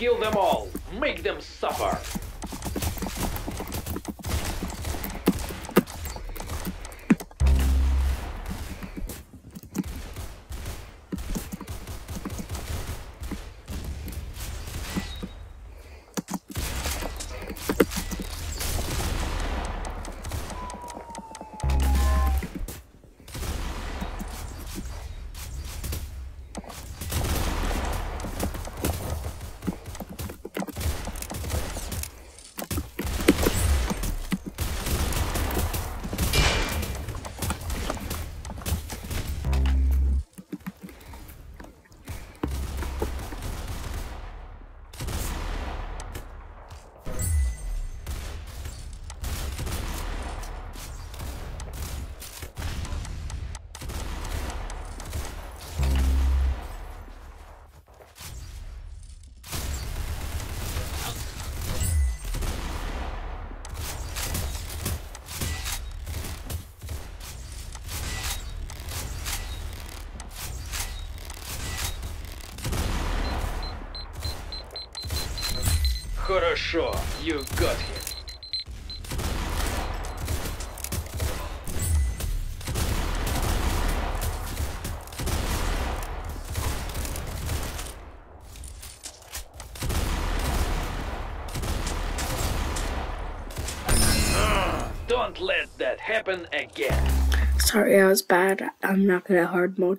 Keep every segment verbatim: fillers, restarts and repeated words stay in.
Kill them all. Make them suffer. Хорошо, you got him. Don't let that happen again. Sorry, I was bad. I'm not good at hard mode.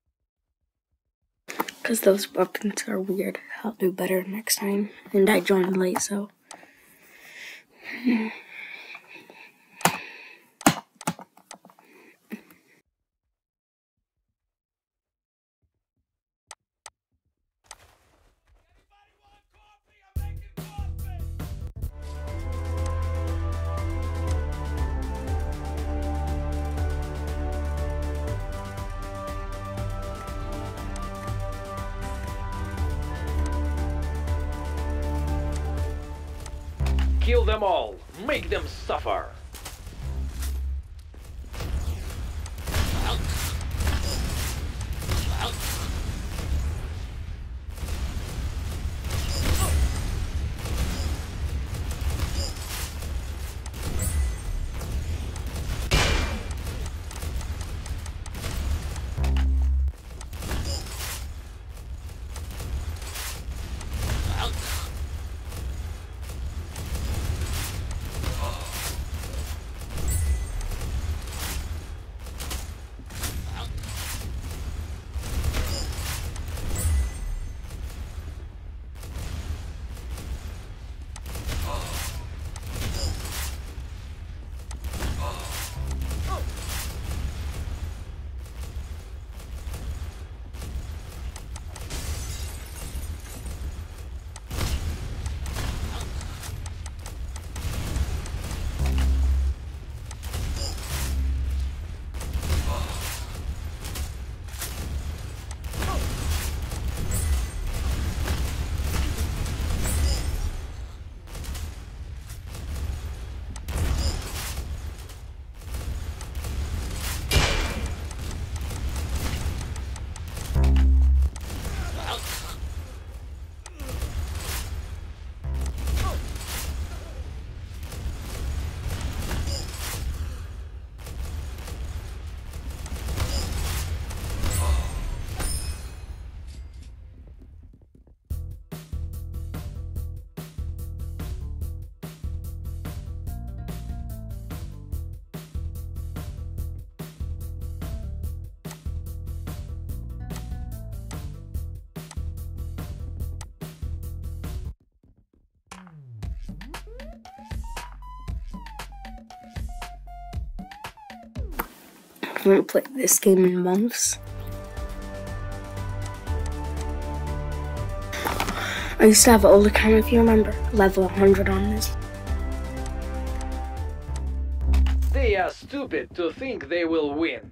Because those weapons are weird. I'll do better next time. And I joined late, so. Kill them all. Make them suffer. I haven't played this game in months. I used to have an old account, if you remember, level one hundred on this. They are stupid to think they will win.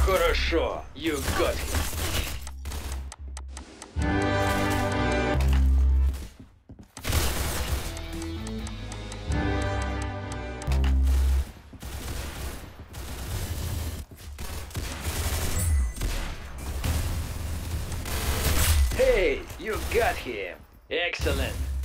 Хорошо, you got him. Hey, you got him. Excellent.